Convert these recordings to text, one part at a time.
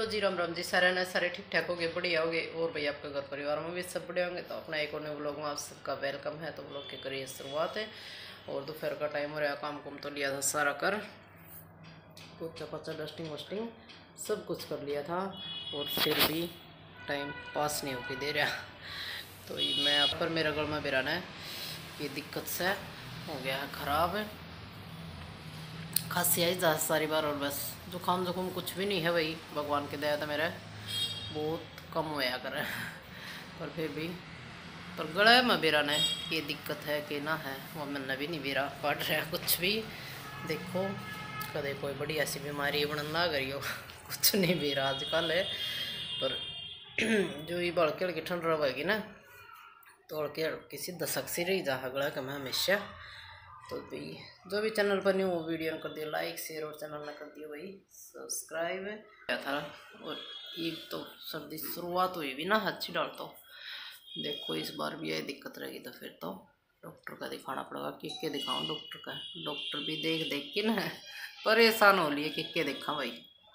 जी, राम राम जी सारे ने सारे ठीक ठाक हो गए, बढ़िया हो गए। और भाई आपके घर परिवार में भी सब बढ़िया होंगे। तो अपना एक और नए व्लॉग में आप सबका वेलकम है। तो व्लॉग की करिए शुरुआत है। और दोपहर का टाइम हो रहा है, काम कुम तो लिया था सारा कर, पोछा पोछा डस्टिंग वस्टिंग सब कुछ कर लिया था, और फिर भी टाइम पास नहीं होके दे रहा। तो ये मैं आप पर मेरा गल में बेराना है, ये दिक्कत से हो गया है ख़राब, खांसी आई जा सारी बार, और बस जुकाम जुकाम कुछ भी नहीं है भाई, भगवान की दया था मेरा बहुत कम होया करे। पर फिर भी पर गला में बेरा ने ये दिक्कत है कि ना है, वो मैंने भी नहीं बेरा पड़ रहा कुछ भी। देखो कदे कोई बड़ी ऐसी बीमारी बनने लग रही हो, कुछ नहीं बेरा आजकल है। पर जो ये बड़के हल्की ठंड रहेगी ना, तो हल्की किसी दशक से रही जा गला का मैं हमेशा। तो भाई जो भी चैनल पर न्यू वीडियो कर दिया लाइक शेयर, और चैनल ने कर दिया भाई सब्सक्राइब क्या था। और ये तो सर्दी शुरुआत हुई भी ना अच्छी डाल, तो देखो इस बार भी यही दिक्कत रहेगी, तो फिर तो डॉक्टर का दिखाना पड़ेगा। किसके दिखाऊं डॉक्टर का, डॉक्टर भी देख देख के ना परेशान हो लिए, किसके देखा भाई।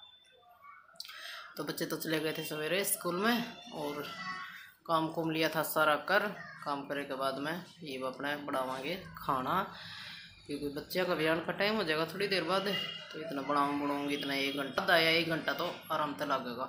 तो बच्चे तो चले गए थे सवेरे स्कूल में, और काम कुम लिया था सारा कर, काम करे के बाद में ये अपना बढ़ावांगे खाना, क्योंकि बच्चे का बयान का टाइम हो जाएगा थोड़ी देर बाद। तो इतना बढ़ाऊँगी इतना 1 घंटा आया, 1 घंटा तो आराम से लगेगा।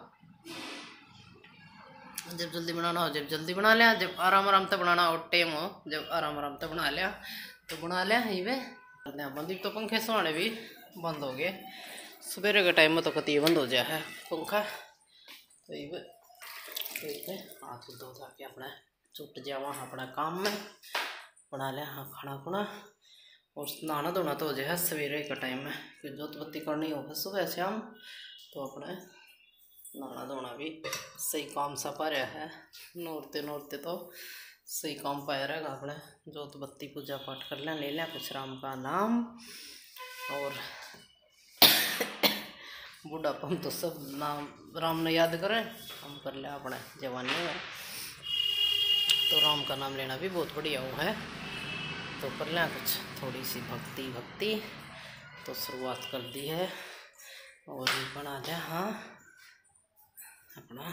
जब जल्दी बनाना हो जब जल्दी बना लिया, जब आराम आराम से बनाना हो टाइम हो जब आराम आराम से बना लिया तो बना लिया ही वे बंद। तो पंखे सोने भी बंद हो गए, सवेरे के टाइम में तो कति बंद हो जाए है पंखा। तो ये हाथ धो धा के अपना छुट जावा अपना काम में, बना लिया हाँ खाना खुना, और नहाना धोना तो हो जाए सवेरे का टाइम में, कि जोत बत्ती करनी हो सुबह शाम। तो अपने नहाना धोना भी सही काम सा पा रहा है, नोरते नोरते तो सही काम पाया रहेगा। अपने जोत बत्ती पूजा पाठ कर लें, ले लें कुछ राम का नाम, और बुढ़ापा हम तो सब नाम राम ने याद करें, हम कर ले अपने जवानी में। तो राम का नाम लेना भी बहुत बढ़िया वो है। तो कर लें कुछ थोड़ी सी भक्ति, तो शुरुआत कर दी है, और ये बना लिया हाँ अपना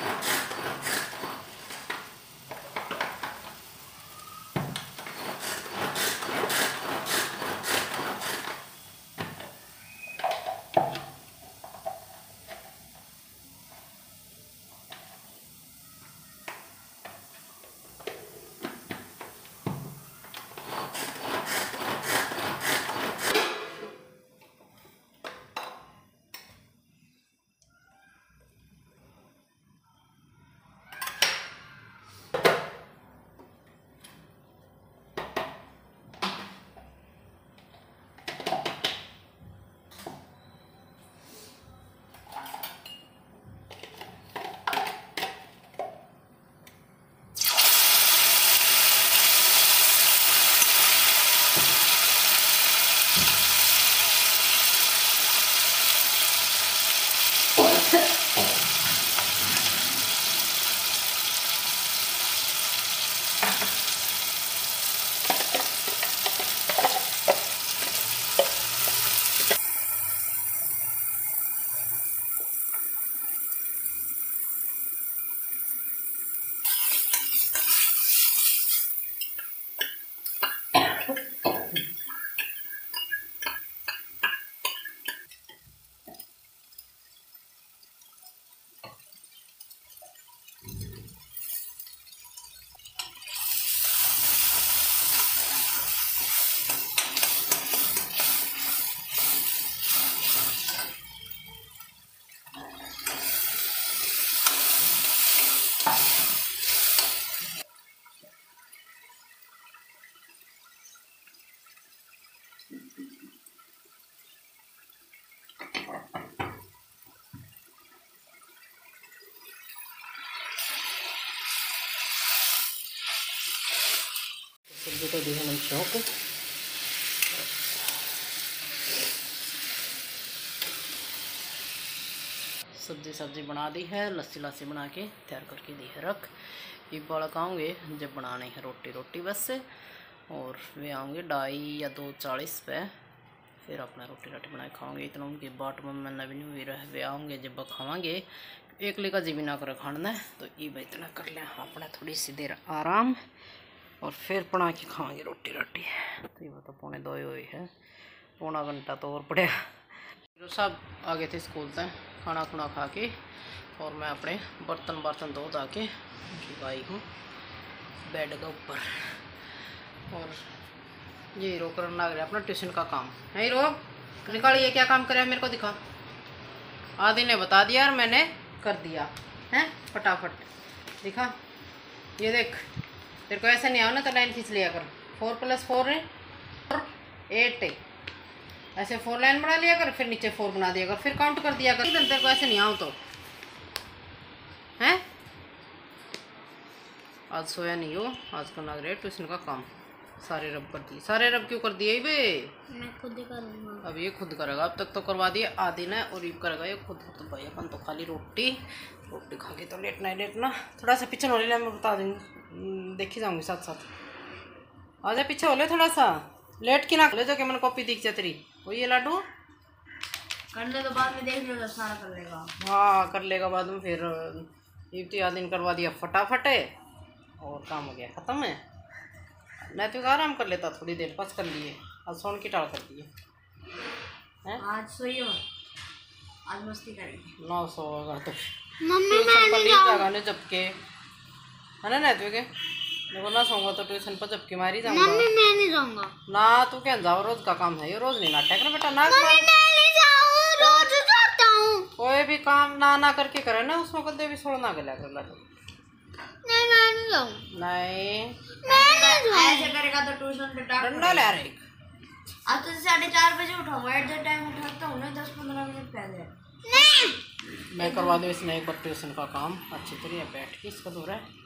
सब्जी को दी है मैंने चौक, सब्जी बना दी है, लस्सी बना के तैयार करके दी है रख। ये बालक आऊँगे जब बनाने है रोटी बस से, और वे आऊँगे 2:30 या 2:40 पे, फिर अपना रोटी राटी बनाए खाओगे। इतना उनकी बाट में मैंने भी नहीं हुई रह वे आऊँगे जब खावांगे। एक लेका जी भी ना करे खाना तो ये भाई इतना कर लें अपना थोड़ी सी देर आराम और फिर बना के खावांगे रोटी राटी। तो ये तो 1:45 हुई है, पौना घंटा तो और पड़ेगा। सब आ गए थे स्कूल तक खाना खुना खा के और मैं अपने बर्तन धो धा के आई हूँ बेड के ऊपर। और ये हीरो करने लग रहा अपना ट्यूशन का काम है। हीरो निकाल, ये क्या काम करे मेरे को दिखा। आदि ने बता दिया और मैंने कर दिया है फटाफट। दिखा, ये देख, तेरे को ऐसे नहीं आओ ना तो लाइन खींच लिया कर। 4+4 है 8 है, ऐसे 4 लाइन बना लिया कर, फिर नीचे 4 बना दिया कर, फिर काउंट कर दिया कर। तेरे को ऐसे नहीं आओ तो हैं। आज सोया नहीं हो, आज करना रहे ट्यूशन का काम। सारे रब कर दिए। सारे रब क्यों कर दिए बे? मैं खुद ही करूँगा। अब ये खुद करेगा, अब तक तो करवा दिए आदि ने और ये करेगा ये खुद। तो भाई अपन तो खाली रोटी खा के तो लेटना ही लेटना। थोड़ा सा पीछे होने मैं बता दूँगी, देखी जाऊँगी साथ साथ। आ जा पीछे हो ले थोड़ा सा, लेट की ना ले जो कि मैंने कॉपी दिख जाए तेरी। वही है लाडू, करने तो बाद में देख लेगा, सारा कर लेगा। हाँ कर लेगा बाद में। फिर युवती आदि करवा दिया फटाफट है और काम हो गया ख़त्म है। नहीं तो आराम कर लेता थोड़ी देर, बस कर लिए। आज सोन की टाल कर दिए। आज सोइयो, आज मस्ती करेंगे। 9 सोगा तो मम्मी मैं जब के है ना। नहीं तो के देखो ना सोऊंगा तो ट्यूशन पर जबकि मारी जाऊंगा। मम्मी मैं नहीं जाऊंगा ना। तू क्या जाओ, रोज का काम है ये, रोज नहीं नाटक कर बेटा। ना मैं नहीं जाऊं, रोज जाता हूं। कोई भी काम ना करके करे ना, उसमें कदे भी छोड़ना गया कर लाडू। नहीं मैं नहीं जाऊं। नहीं ऐसे करेगा तो ट्यूशन पे डंडा ले रहे। अब तो 4:30 बजे उठाऊंगा, एट द टाइम उठाता हूँ ना 10-15 मिनट पहले। नहीं मैं करवा दूँ इसने एक बार ट्यूशन का काम अच्छी तरह बैठ के। इसका दो रहा है